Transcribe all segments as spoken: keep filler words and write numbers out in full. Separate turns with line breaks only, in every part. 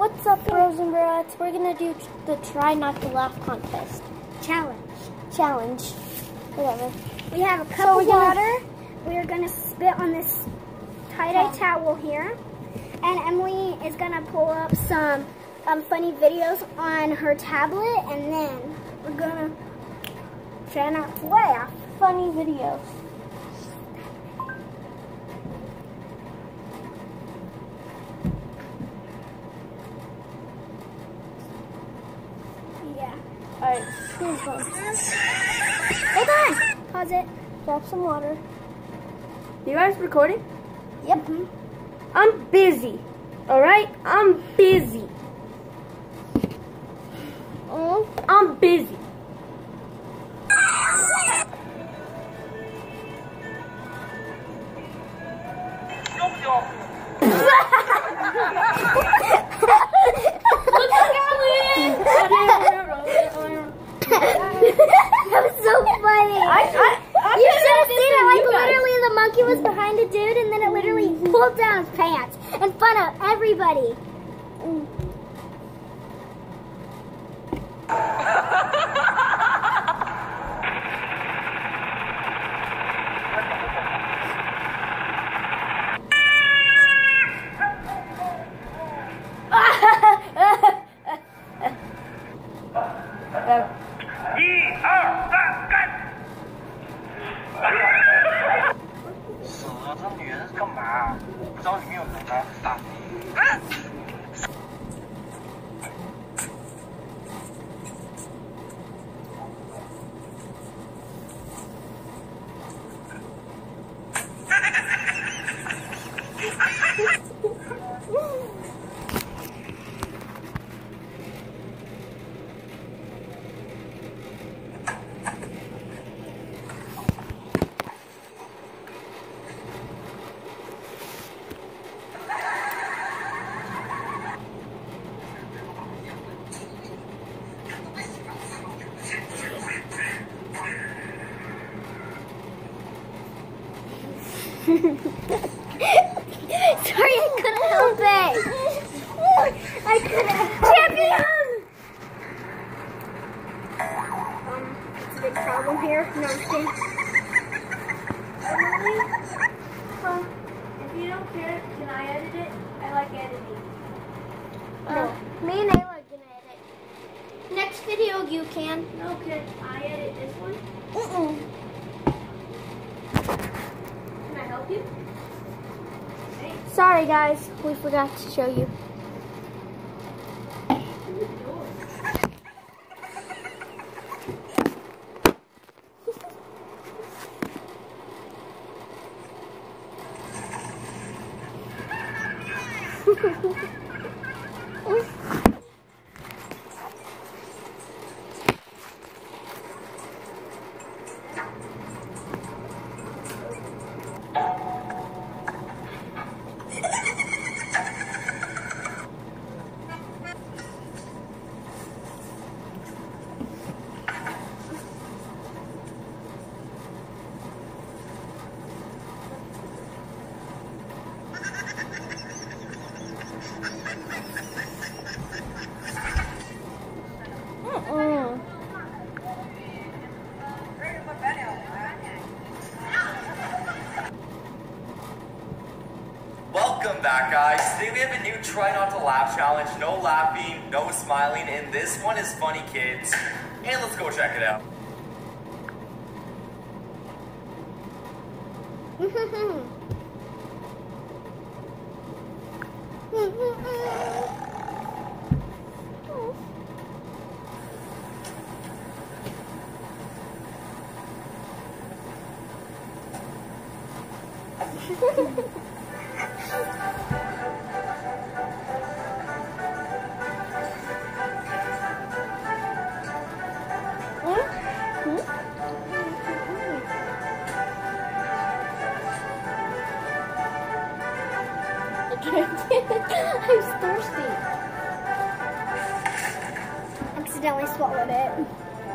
What's up, bros and broettes? We're gonna do the try not to laugh contest.
Challenge.
Challenge. Whatever.
We have a cup
So
of
we're gonna-
water. We are gonna spit on this tie-dye
Okay.
towel here. And Emily is gonna pull up some um, funny videos on her tablet, and then we're gonna try not to laugh.
Funny videos.
Yeah.
Alright, here's one.
Hold on. Pause it.
Grab some water.
You guys recording?
Yep.
I'm busy. Alright? I'm busy.
Mm.
I'm busy.
That was so funny.
I, I, I
You should have
did
seen
this
it.
with
Like
you guys.
literally, the monkey was behind a dude, and then it literally pulled down his pants in front of everybody. Mm. Sorry, I couldn't help it. I couldn't. Champion! Um, it's a big problem here. No, I'm kidding.
Emily, um, if you don't care, can I edit it? I like editing.
Uh, me and Ayla are gonna edit. Next video you can.
No, can I edit this one?
Mm-mm.
Can I help you?
Sorry guys, we forgot to show you. Mm-mm.
Welcome back, guys. Today we have a new try not to laugh challenge. No laughing, no smiling, and this one is funny, kids. And let's go check it out.
I'm thirsty.
Accidentally swallowed it.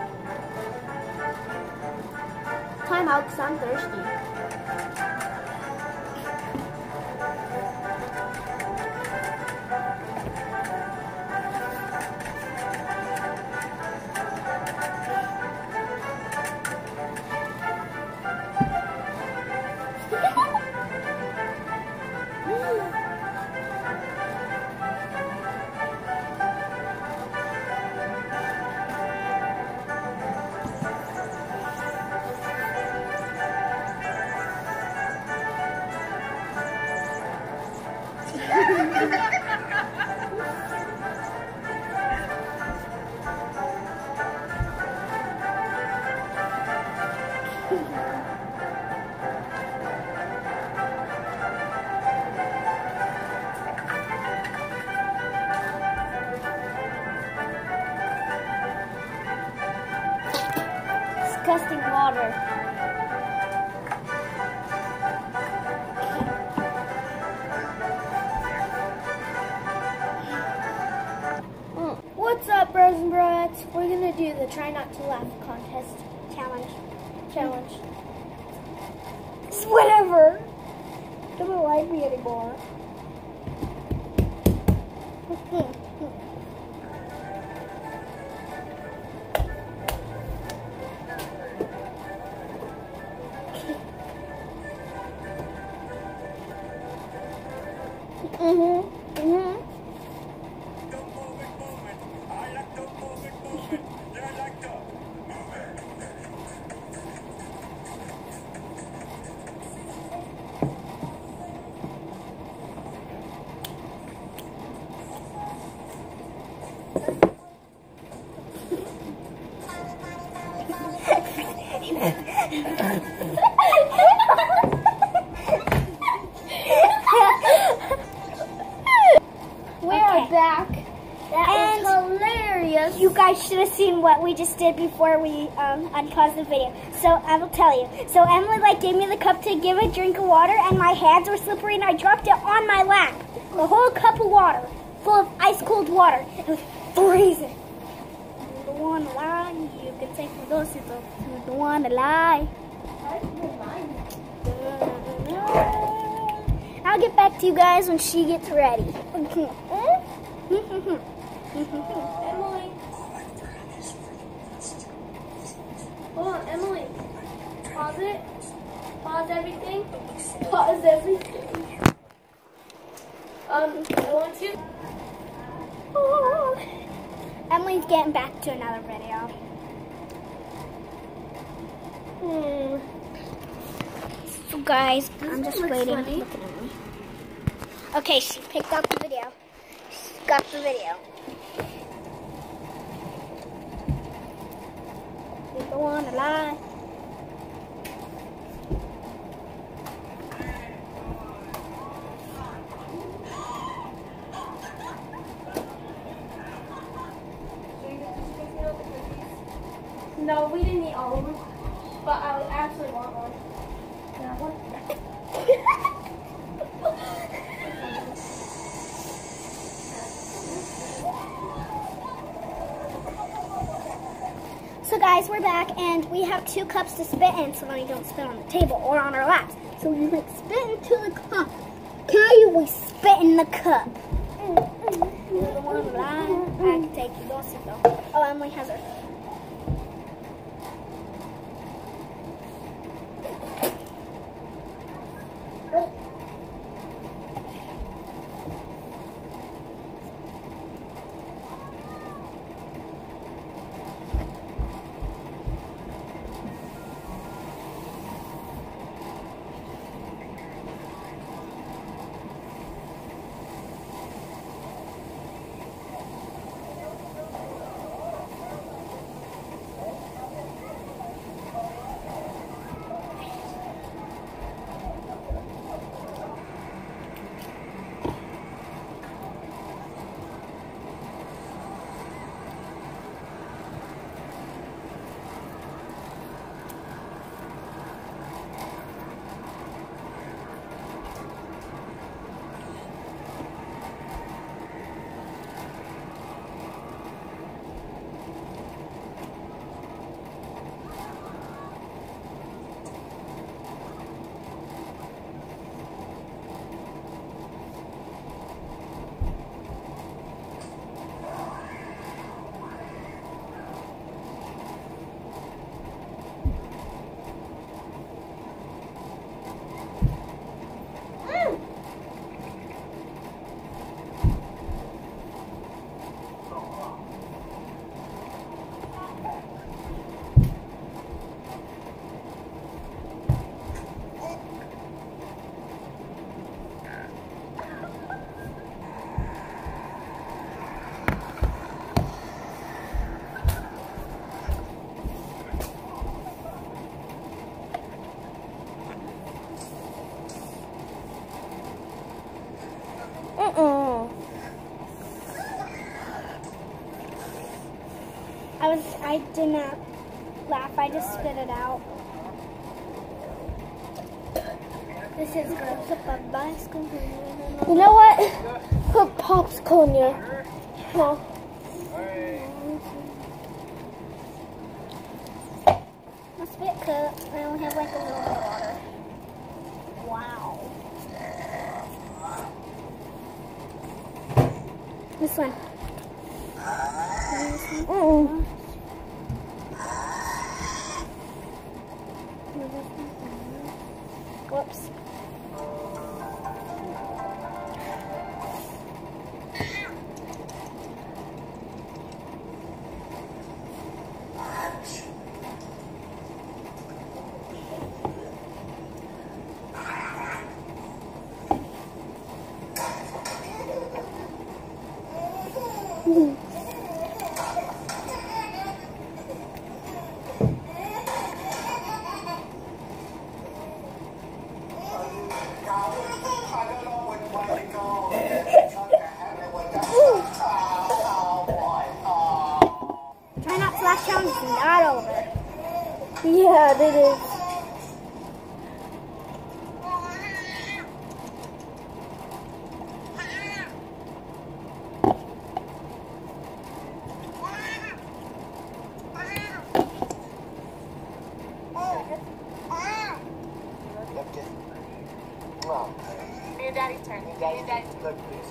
Time out because I'm thirsty. the Try Not to Laugh contest.
Challenge.
Challenge.
It's whatever. Doesn't like me anymore.
Mhm. Mhm.
Don't move it, move it. I like to move it, move it. You like to move it.
We are
Okay.
back. That
And
was hilarious.
You guys should have seen what we just did before we um, unpaused the video. So I will tell you. So Emily like gave me the cup to give a drink of water, and my hands were slippery, and I dropped it on my lap. The whole cup of water, full of ice cold water. It was freezing. You don't want to lie. You can take my doses. You don't want to lie. I'll get back to you guys when she gets ready.
Emily, hold on, Emily. Pause it. Pause everything. Pause everything. Um, I want to.
Oh. Emily's getting back to another video.
Hmm.
So guys, I'm just
looks
waiting.
funny.
Look at Emily. Okay, she picked up the video. She's got the video. You don't want to lie.
No, we didn't eat all of them, but I actually want one. Yeah, one.
So guys, we're back, and we have two cups to spit in so that we don't spit on the table or on our laps. So we like spit into the cup. Okay, we spit in the cup. You don't want to lie. I can take you doses though. Oh, Emily has her.
Mm-mm.
I was, I did not laugh. I just spit it out. This is good.
You know what? Put popsicle in your mouth.
cup. I only have like a little bit of water. Wow. This one. Mm. Whoops. Try not to laugh challenge is not over.
Yeah, it is.
Your daddy's turn. Your daddy's turn.
Look, please.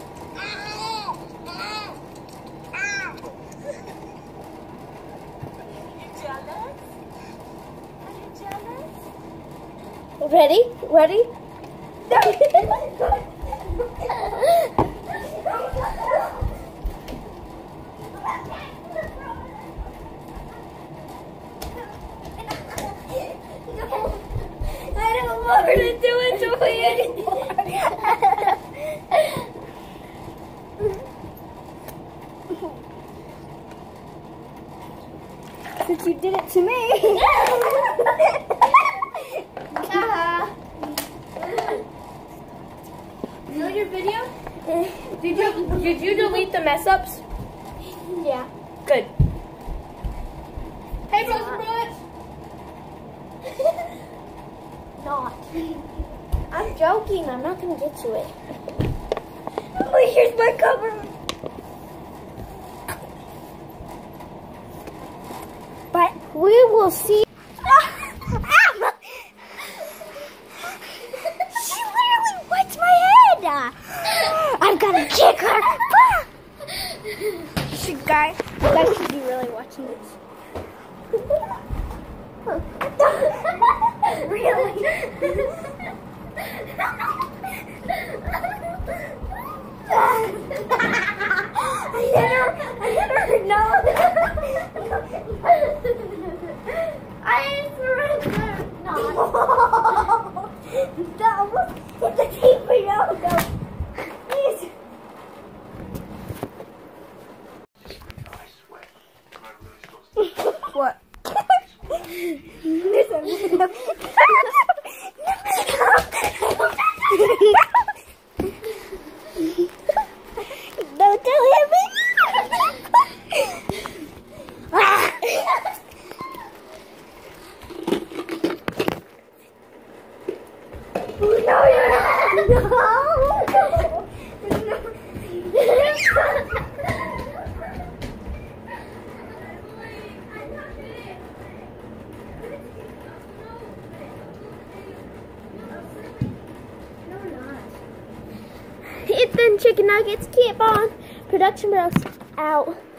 Ready? Ready?
I don't want her to do it to me anymore. Since you did it to me.
You know your video? Did you did you delete the mess ups?
Yeah.
Good. Hey, Rosenbluth.
Not.
I'm joking. I'm not gonna get to it.
Oh, here's my cover. But we will see. She literally wets my head. I'm gonna kick her. She guy, you guys should be really watching this. Really? I hit her. I hit her. No. I surrender. No. That almost hit the T V. No, no. Please.
What?
Don't tell him. No, you're not. No.
Ethan Chicken Nuggets, keep on. Production Bros out.